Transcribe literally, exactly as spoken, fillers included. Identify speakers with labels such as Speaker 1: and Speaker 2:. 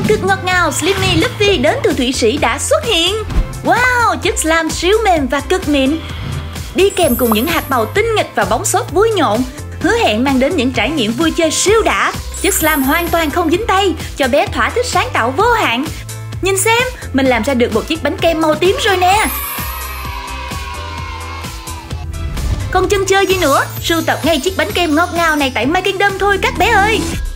Speaker 1: kem cực ngọt ngào Slimmy Luffy đến từ Thụy Sĩ đã xuất hiện. Wow, chất slime siêu mềm và cực mịn, đi kèm cùng những hạt màu tinh nghịch và bóng xốp vui nhộn, hứa hẹn mang đến những trải nghiệm vui chơi siêu đã. Chất slime hoàn toàn không dính tay, cho bé thỏa thích sáng tạo vô hạn. Nhìn xem, mình làm ra được một chiếc bánh kem màu tím rồi nè. Còn chần chờ gì nữa, sưu tập ngay chiếc bánh kem ngọt ngào này tại My Kingdom thôi các bé ơi.